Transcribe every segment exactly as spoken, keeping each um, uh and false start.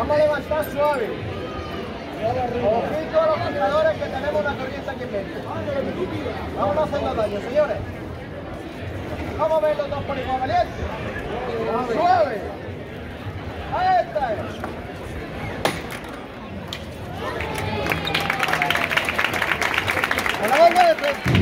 Vamos a levantar suave. Ojito a los jugadores que tenemos una corriente aquí en medio. Vamos a hacer daño, señores. Vamos a ver los dos por igual, valiente. Suave. Ahí está. A la venga de frente.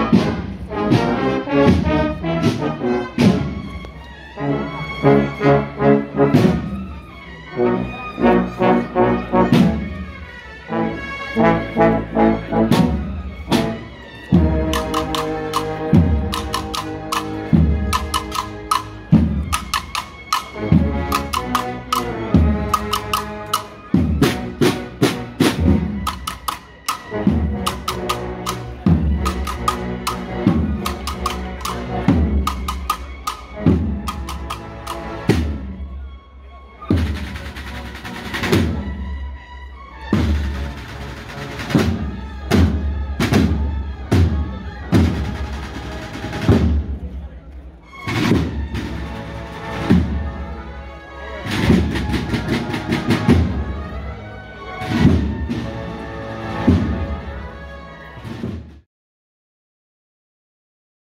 Thank you.